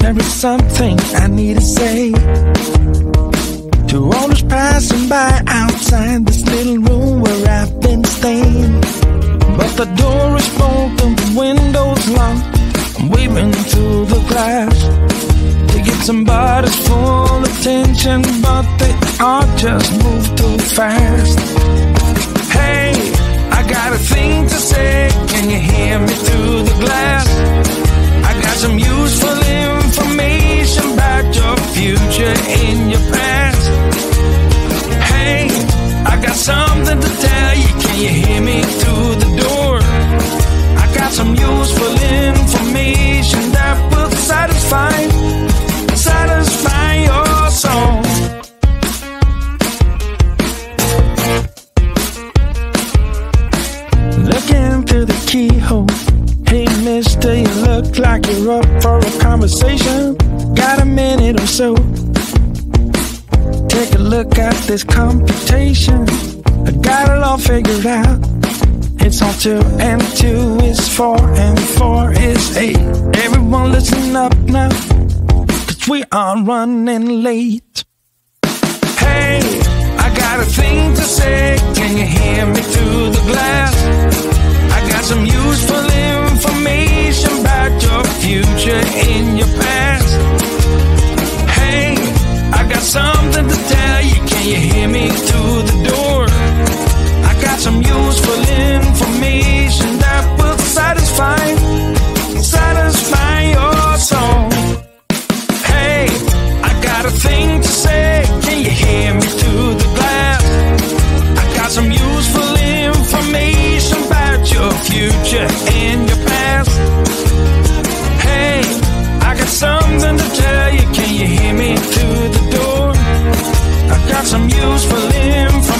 There is something I need to say to all those passing by outside this little room where I've been staying. But the door is broken, the window's locked. I'm waving through the glass to get somebody's full attention, but they all just move too fast. Hey, I got a thing to say, can you hear me through the glass? I got some useful information about your future and your past. Hey, I got something to tell you, can you hear me through the door? I got some useful information that will satisfy your soul. Looking through the keyhole. Hey mister, you look like you're up for a conversation. Got a minute or so? Take a look at this computation. I got it all figured out. It's all 2 and 2 is 4 and 4 is 8. Everyone listen up now, 'cause we are running late. Hey, I got a thing to say, can you hear me through the glass? I got some useful information about your future and your past. Hey, I got something to tell you, can you hear me through the door? I got some useful information that will satisfy your soul. Hey, I got a thing to say, can you hear me through the glass? I got some useful information about your future and your past. Hey, I got something to tell you, can you hear me through the door? I got some useful information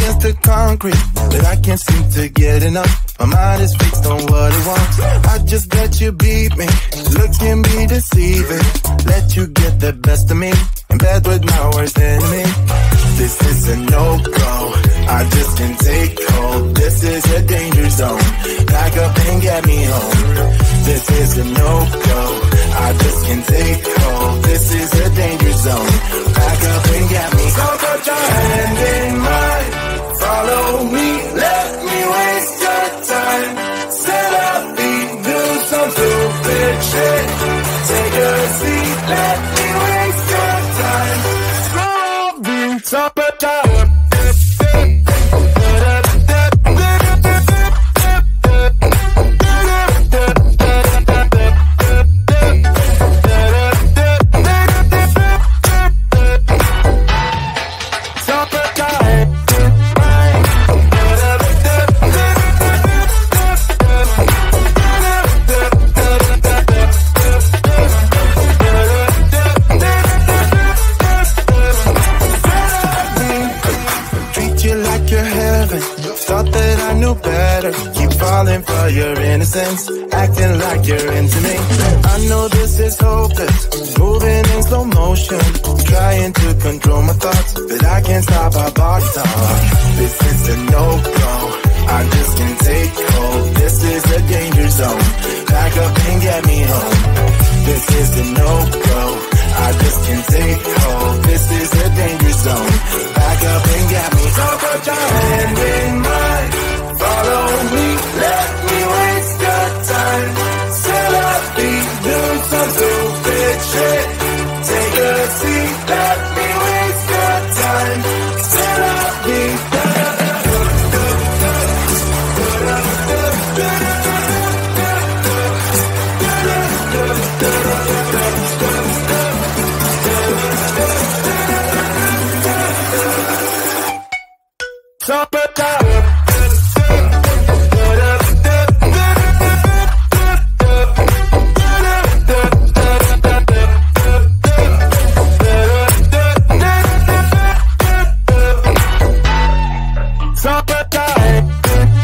just a concrete, but I can't seem to get enough. My mind is fixed on what it wants. I just let you beat me, look can be deceiving. Let you get the best of me, in bed with my worst enemy. This is a no-go, I just can't take hold. This is a danger zone, back up and get me home. This is a no-go, I just can't take hold. This is a danger zone, back up and get me home. So put your hand in mine, follow me, let me waste your time. Set up feet, do some stupid shit. Take a seat, let me waste your time. Slow beats up a time. Your innocence, acting like you're into me. I know this is hopeless, moving in slow motion, trying to control my thoughts, but I can't stop our body talk. This is a no-go, I just can't take hold. This is a danger zone, back up and get me home. This is a no-go, I just can't take hold. This is a danger zone, back up and get me home. So put your hand in mine, follow me, let me waste your time. Set up feet, do some stupid shit. Take a seat, let me waste your time. Set up feet. Summertime. Summertime.